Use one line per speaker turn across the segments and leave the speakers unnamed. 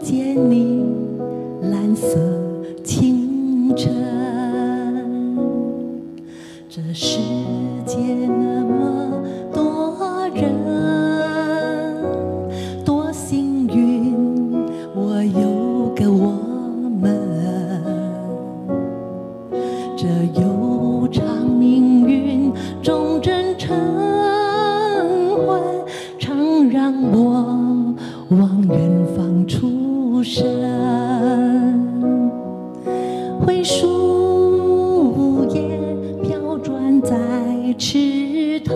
见你蓝色清晨。这世界那么多人，多幸运，我有个我们。这悠长命运中真晨昏，常让我往远方出神。灰树叶飘转在池塘，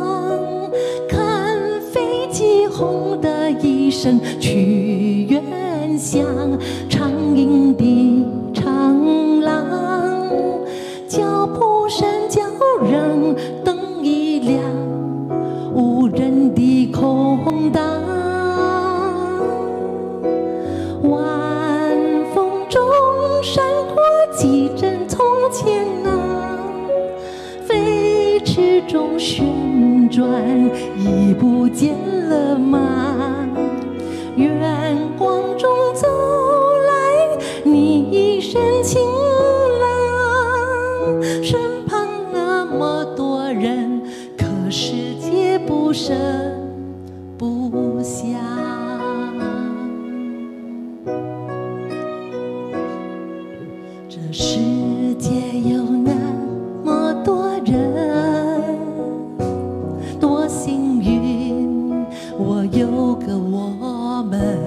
看飞机轰的一声去远乡，长影的长廊，脚步声叫人灯一亮，无人的空荡。晚风中闪过几帧从前啊，飞驰中旋转已不见了吗？远光中走来你一身晴朗，身旁那么多人，可世界不声不响。这世界有那么多人，多幸运，我有个我们。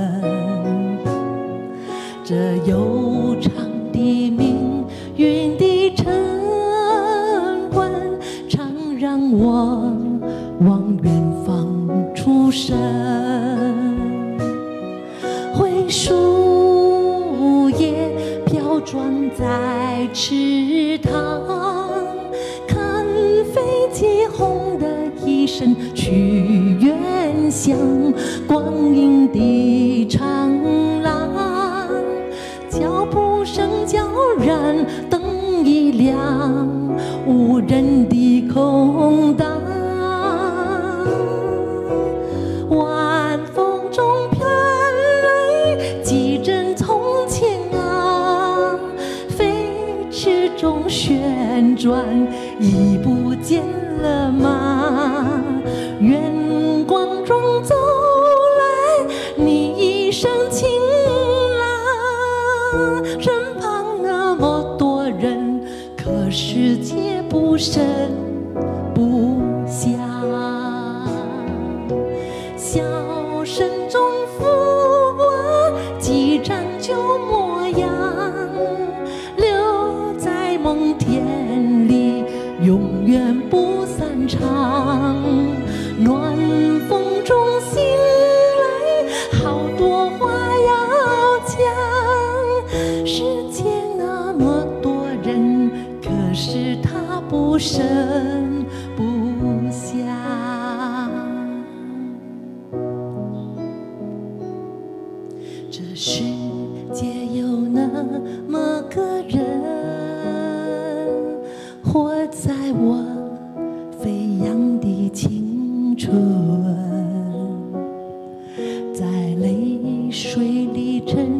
这悠长的命运的晨昏，常让我往远方出神。灰树叶飘转在池塘，看飞机轰的一声去远乡，光阴的长廊，脚步声叫燃，灯一亮，无人的空荡。晚风中飘来几帧从前啊，飞驰中旋转已不见了吗？远光中走来你一身晴朗，身旁那么多人，可世界不声不响。笑声中抚我几张旧模样，留在梦田里永远不散场。暖风中醒来，好多话要讲。世界那么多人，可是他不声不响。这世界有那么个人，活在我飞扬的青春，在泪水里沉